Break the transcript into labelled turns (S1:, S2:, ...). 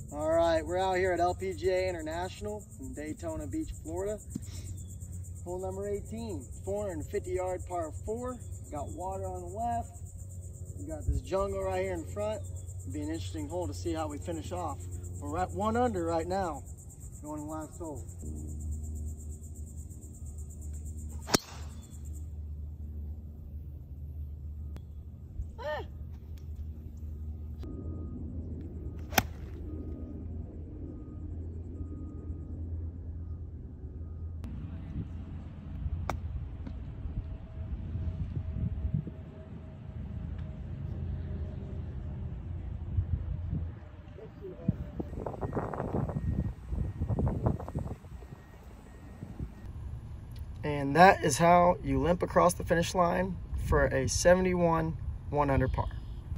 S1: All right, we're out here at LPGA International in Daytona Beach, Florida. Hole number 18, 450-yard par 4. Got water on the left. We got this jungle right here in front. It'll be an interesting hole to see how we finish off. We're at 1 under right now, going to the last hole. And that is how you limp across the finish line for a 71 1 under par.